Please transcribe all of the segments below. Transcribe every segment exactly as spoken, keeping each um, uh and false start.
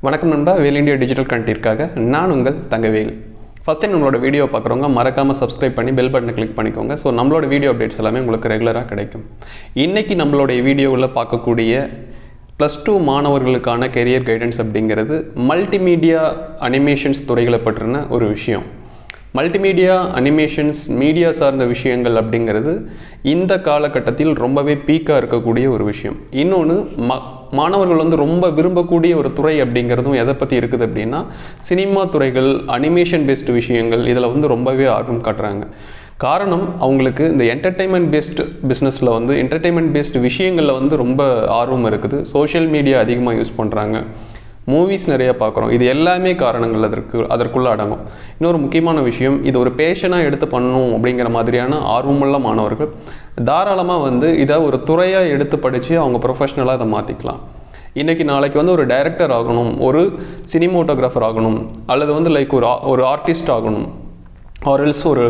வணக்கம் நண்பா, வேல் India digital கண்டென்ட்டிற்காக நான் உங்கள் தங்கவேல். ஃபஸ்ட் டைம் நம்மளோட வீடியோ பார்க்குறவங்க மறக்காமல் சப்ஸ்கிரைப் பண்ணி பெல் பட்டனை கிளிக் பண்ணிக்கோங்க. ஸோ நம்மளோட வீடியோ அப்டேட்ஸ் எல்லாமே உங்களுக்கு ரெகுலராக கிடைக்கும். இன்றைக்கி நம்மளுடைய வீடியோவில் பார்க்கக்கூடிய ப்ளஸ் டூ மாணவர்களுக்கான கெரியர் கைடன்ஸ் அப்படிங்கிறது மல்டிமீடியா அனிமேஷன்ஸ் துறைகளை பற்றின ஒரு விஷயம். மல்டிமீடியா அனிமேஷன்ஸ் மீடியா சார்ந்த விஷயங்கள் அப்படிங்கிறது இந்த காலகட்டத்தில் ரொம்பவே பீக்காக இருக்கக்கூடிய ஒரு விஷயம். இன்னொன்று ம மாணவர்கள் வந்து ரொம்ப விரும்பக்கூடிய ஒரு துறை அப்படிங்கிறதும் எதை பற்றி இருக்குது அப்படின்னா சினிமா துறைகள், அனிமேஷன் பேஸ்டு விஷயங்கள், இதில் வந்து ரொம்பவே ஆர்வம் காட்டுறாங்க. காரணம், அவங்களுக்கு இந்த என்டர்டெயின்மெண்ட் பேஸ்டு பிஸ்னஸில் வந்து என்டர்டெயின்மெண்ட் பேஸ்டு விஷயங்களில் வந்து ரொம்ப ஆர்வம் இருக்குது. சோஷியல் மீடியா அதிகமாக யூஸ் பண்ணுறாங்க, மூவிஸ் நிறையா பார்க்குறோம். இது எல்லாமே காரணங்கள் அதற்கு அதற்குள்ளே அடங்கும். இன்னொரு முக்கியமான விஷயம், இது ஒரு பேஷனாக எடுத்து பண்ணணும் அப்படிங்கிற மாதிரியான ஆர்வமுள்ள மாணவர்கள் தாராளமாக வந்து இதை ஒரு துறையாக எடுத்து படித்து அவங்க ப்ரொஃபஷ்னலாக இதை மாற்றிக்கலாம். இன்றைக்கி நாளைக்கு வந்து ஒரு டைரக்டர் ஆகணும், ஒரு சினிமோட்டோகிராஃபர் ஆகணும், அல்லது வந்து லைக் ஒரு ஒரு ஆர்டிஸ்ட் ஆகணும், ஆர்எல்ஸ் ஒரு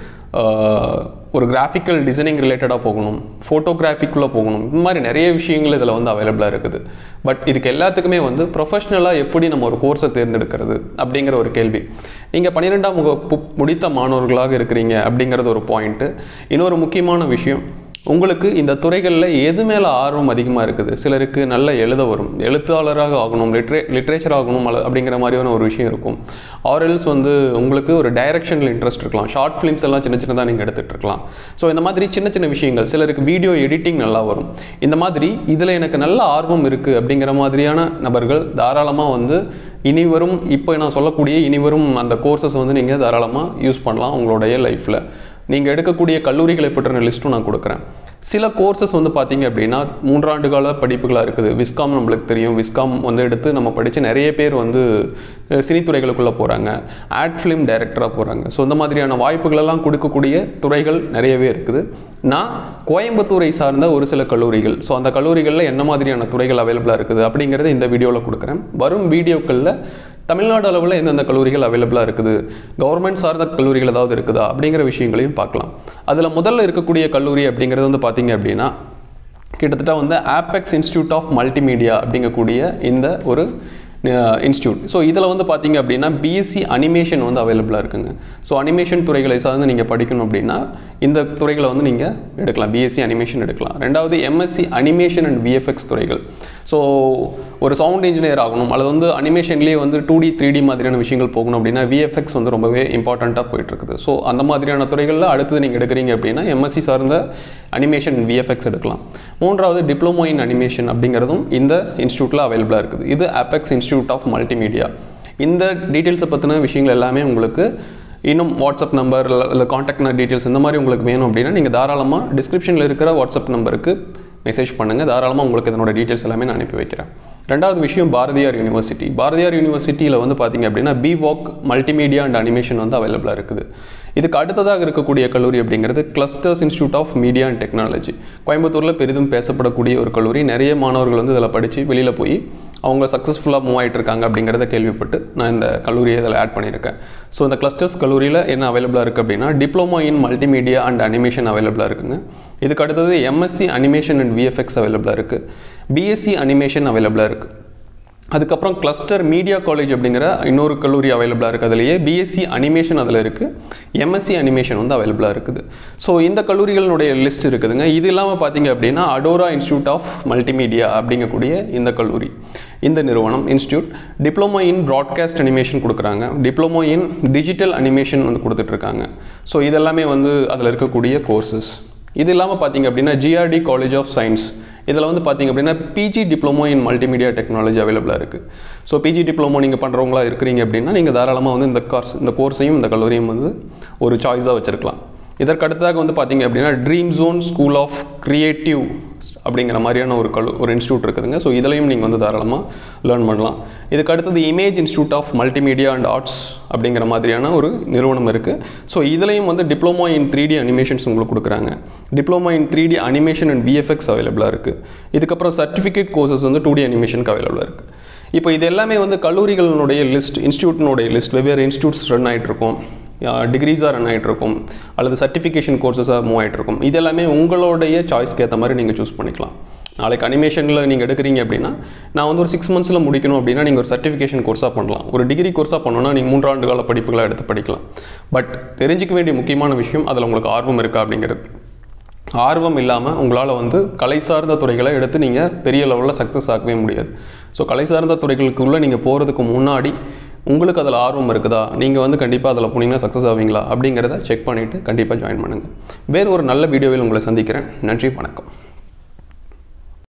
ஒரு கிராஃபிக்கல் டிசைனிங் ரிலேட்டடாக போகணும், ஃபோட்டோகிராஃபிக்குள்ளே போகணும். இந்த மாதிரி நிறைய விஷயங்கள் இதில் வந்து அவைலபிளாக இருக்குது. பட் இதுக்கு எல்லாத்துக்குமே வந்து ப்ரொஃபஷ்னலாக எப்படி நம்ம ஒரு கோர்ஸை தேர்ந்தெடுக்கிறது அப்படிங்கிற ஒரு கேள்வி. நீங்கள் பன்னிரெண்டாம் வகுப்பு முடித்த மாணவர்களாக இருக்கிறீங்க அப்படிங்கிறது ஒரு பாயிண்ட்டு. இன்னொரு முக்கியமான விஷயம், உங்களுக்கு இந்த துறைகளில் எது மேலே ஆர்வம் அதிகமாக இருக்குது. சிலருக்கு நல்ல எழுத வரும், எழுத்தாளராக ஆகணும், லிட்ரே லிட்ரேச்சர் ஆகணும் அல்ல அப்படிங்கிற மாதிரியான ஒரு விஷயம் இருக்கும். ஆர்எல்ஸ் வந்து உங்களுக்கு ஒரு டைரக்ஷனில் இன்ட்ரெஸ்ட் இருக்கலாம், ஷார்ட் ஃபிலிம்ஸ் எல்லாம் சின்ன சின்னதாக நீங்கள் எடுத்துகிட்டு இருக்கலாம். ஸோ இந்த மாதிரி சின்ன சின்ன விஷயங்கள். சிலருக்கு வீடியோ எடிட்டிங் நல்லா வரும். இந்த மாதிரி இதில் எனக்கு நல்ல ஆர்வம் இருக்குது அப்படிங்கிற மாதிரியான நபர்கள் தாராளமாக வந்து இனிவரும் இப்போ நான் சொல்லக்கூடிய இனிவரும் அந்த கோர்சஸ் வந்து நீங்கள் தாராளமாக யூஸ் பண்ணலாம் உங்களுடைய லைஃப்பில். நீங்கள் எடுக்கக்கூடிய கல்லூரிகளை பற்றின லிஸ்ட்டும் நான் கொடுக்குறேன். சில கோர்சஸ் வந்து பார்த்திங்க அப்படின்னா மூன்றாண்டு கால படிப்புகளாக இருக்குது. விஸ்காம் நம்மளுக்கு தெரியும். விஸ்காம் வந்து எடுத்து நம்ம படித்து நிறைய பேர் வந்து சினித்துறைகளுக்குள்ளே போகிறாங்க, ஆட் ஃபிலிம் டைரக்டராக போகிறாங்க. ஸோ இந்த மாதிரியான வாய்ப்புகளெல்லாம் கொடுக்கக்கூடிய துறைகள் நிறையவே இருக்குது. நான் கோயம்புத்தூரை சார்ந்த ஒரு சில கல்லூரிகள், ஸோ அந்த கல்லூரிகளில் என்ன மாதிரியான துறைகள் அவைலபிளாக இருக்குது அப்படிங்கிறத இந்த வீடியோவில் கொடுக்குறேன். வரும் வீடியோக்களில் தமிழ்நாடு அளவில் எந்தெந்த கல்லூரிகள் அவைலபிளாக இருக்குது, கவர்மெண்ட் சார்ந்த கல்லூரிகள் ஏதாவது இருக்குதா அப்படிங்கிற விஷயங்களையும் பார்க்கலாம். அதில் முதல்ல இருக்கக்கூடிய கல்லூரி அப்படிங்கிறது வந்து பார்த்திங்க அப்படின்னா கிட்டத்தட்ட வந்து ஆபெக்ஸ் இன்ஸ்டியூட் ஆஃப் மல்டிமீடியா அப்படிங்கக்கூடிய இந்த ஒரு இன்ஸ்டியூட். ஸோ இதில் வந்து பார்த்திங்க அப்படின்னா பிஎஸ்சி அனிமேஷன் வந்து அவைலபிளாக இருக்குங்க. ஸோ அனிமேஷன் துறைகளை சார்ந்து நீங்கள் படிக்கணும் அப்படின்னா இந்த துறைகளை வந்து நீங்கள் எடுக்கலாம், பிஎஸ்சி அனிமேஷன் எடுக்கலாம். ரெண்டாவது எம்எஸ்சி அனிமேஷன் அண்ட் விஎஃப்எக்ஸ் துறைகள். ஸோ ஒரு சவுண்ட் இன்ஜினியர் ஆகணும், அல்லது வந்து அனிமேஷன்லேயே வந்து டூ டி த்ரீ டி மாதிரியான விஷயங்கள் போகணும் அப்படின்னா விஎஃப்எக்ஸ் வந்து ரொம்பவே இம்பார்ட்டண்ட்டாக போயிட்டுருக்குது. ஸோ அந்த மாதிரியான துறைகளில் அடுத்தது நீங்கள் எடுக்கிறீங்க அப்படின்னா எம்எஸ்சி சார்ந்த அனிமேஷன் விஎஃப்எக்ஸ் எடுக்கலாம். மூன்றாவது டிப்ளமோ இன் அனிமேஷன் அப்படிங்கிறதும் இந்த இன்ஸ்டியூட்டில் அவைலபிளாக இருக்குது. இது ஆபெக்ஸ் இன்ஸ்டியூட் ஆஃப் மல்டிமீடியா. இந்த டீட்டெயில்ஸை பற்றின விஷயங்கள் எல்லாமே உங்களுக்கு இன்னும் வாட்ஸ்அப் நம்பர் இல்லை காண்டாக்ட் டீட்டெயில்ஸ் இந்த மாதிரி உங்களுக்கு வேணும் அப்படின்னா நீங்கள் தாராளமாக டிஸ்கிரிப்ஷனில் இருக்கிற வாட்ஸ்அப் நம்பருக்கு மெசேஜ் பண்ணுங்கள். தாராளமாக உங்களுக்கு இதனோட டீட்டெயில்ஸ் எல்லாமே நான் அனுப்பி வைக்கிறேன். ரெண்டாவது விஷயம், பாரதியார் யூனிவர்சிட்டி. பாரதியார் யூனிவர்சிட்டியில் வந்து பார்த்திங்க அப்படின்னா பிவாக் மல்டிமீடியா அண்ட் அனிமேஷன் வந்து அவைலபிளாக இருக்குது. இதுக்கு அடுத்ததாக இருக்கக்கூடிய கல்லூரி அப்படிங்கிறது clusters institute of media and technology. கோயம்புத்தூரில் பெரிதும் பேசப்படக்கூடிய ஒரு கல்லூரி. நிறைய மாணவர்கள் வந்து இதில் படித்து வெளியில் போய் அவங்க சக்ஸஸ்ஃபுல்லாக மூவ் ஆகிட்டு இருக்காங்க அப்படிங்கிறத கேள்விப்பட்டு நான் இந்த கல்லூரியை இதில் ஆட் பண்ணியிருக்கேன். ஸோ இந்த கிளஸ்டர்ஸ் கல்லூரியில் என்ன அவைலபிளாக இருக்குது அப்படின்னா diploma in multimedia and animation அவைலபிளாக இருக்குங்க. இதுக்கு அடுத்தது எம்எஸ்சி அனிமேஷன் அண்ட் விஎஃப்எக்ஸ் அவைலபிளாக இருக்குது. பிஎஸ்சி அனிமேஷன் அவைலபிளாக இருக்குது. அதுக்கப்புறம் கிளஸ்டர் மீடியா காலேஜ் அப்படிங்கிற இன்னொரு கல்லூரி அவைலபிளாக இருக்குது. அதிலேயே பிஎஸ்சி அனிமேஷன் அதில் இருக்குது, எம்எஸ்சி அனிமேஷன் வந்து அவைலபிளாக இருக்குது. ஸோ இந்த கல்லூரிகளினுடைய லிஸ்ட் இருக்குதுங்க. இது இல்லாமல் பார்த்தீங்க அப்படின்னா அடோரா இன்ஸ்டியூட் ஆஃப் மல்டிமீடியா அப்படிங்கக்கூடிய இந்த கல்லூரி, இந்த நிறுவனம் institute diploma in broadcast animation கொடுக்குறாங்க, டிப்ளமோ இன் டிஜிட்டல் அனிமேஷன் வந்து கொடுத்துட்ருக்காங்க. ஸோ இதெல்லாமே வந்து அதில் இருக்கக்கூடிய கோர்சஸ். இது இல்லாமல் பார்த்திங்க அப்படின்னா ஜிஆர்டி காலேஜ் ஆஃப் சயின்ஸ், இதில் வந்து பார்த்திங்க அப்படின்னா PG diploma in multimedia technology அவைலபிளாக இருக்குது. ஸோ பிஜி டிப்ளமோ நீங்கள் பண்ணுறவங்களா இருக்கிறீங்க அப்படின்னா நீங்கள் தாராளமாக வந்து இந்த கோர்ஸ் இந்த கோர்ஸையும் இந்த கல்லூரியும் வந்து ஒரு சாய்ஸாக வச்சுருக்கலாம். இதற்கு அடுத்ததாக வந்து பார்த்திங்க அப்படின்னா dream zone school of creative அப்படிங்கிற மாதிரியான ஒரு கல் ஒரு இன்ஸ்டியூட் இருக்குதுங்க. ஸோ இதிலையும் நீங்கள் வந்து தாராளமாக லேர்ன் பண்ணலாம். இதுக்கு அடுத்தது image institute of multimedia and arts அப்படிங்கிற மாதிரியான ஒரு நிறுவனம் இருக்குது. ஸோ இதுலையும் வந்து diploma in three D animations உங்களுக்கு கொடுக்குறாங்க. Diploma in three D animation and VFX அவைலபிளாக இருக்குது. இதுக்கப்புறம் சர்டிஃபிகேட் கோர்சஸ் வந்து டூ டி அனிமேஷனுக்கு அவைலபிளாக இருக்குது. இப்போ இது எல்லாமே வந்து கல்லூரிகளினுடைய லிஸ்ட், இன்ஸ்டியூட்டினுடைய லிஸ்ட், வெவ்வேறு இன்ஸ்டியூட்ஸ் ரன் ஆகிட்டு இருக்கும், டிகிரிஸாக ரன் ஆகிட்ருக்கும், அல்லது சர்டிஃபிகேஷன் கோர்சஸாக மூவ் ஆகிட்ருக்கும். இது எல்லாமே உங்களுடைய சாய்ஸ்க்கு ஏற்ற மாதிரி நீங்கள் சூஸ் பண்ணிக்கலாம். நாளைக்கு அனிமேஷனில் நீங்கள் எடுக்கிறீங்க அப்படின்னா நான் வந்து ஒரு சிக்ஸ் மந்த்ஸில் முடிக்கணும் அப்படின்னா நீங்கள் ஒரு சர்டிஃபிகேஷன் கோர்ஸாக பண்ணலாம். ஒரு டிகிரி கோர்ஸாக பண்ணணும்னா நீங்கள் மூன்றாண்டு கால படிப்புகளாக எடுத்து படிக்கலாம். பட் தெரிஞ்சிக்க வேண்டிய முக்கியமான விஷயம் அதில் உங்களுக்கு ஆர்வம் இருக்கா அப்படிங்கிறது. ஆர்வம் இல்லாமல் உங்களால் வந்து கலை சார்ந்த துறைகளை எடுத்து நீங்கள் பெரிய லெவலில் சக்ஸஸ் ஆகவே முடியாது. ஸோ கலை சார்ந்த துறைகளுக்குள்ளே நீங்கள் போகிறதுக்கு முன்னாடி உங்களுக்கு அதில் ஆர்வம் இருக்குதா, நீங்கள் வந்து கண்டிப்பாக அதில் போனீங்கன்னா சக்ஸஸ் ஆவீங்களா அப்படிங்கிறத செக் பண்ணிவிட்டு கண்டிப்பாக ஜாயின் பண்ணுங்கள். வேறு ஒரு நல்ல வீடியோவில் உங்களை சந்திக்கிறேன். நன்றி, வணக்கம்.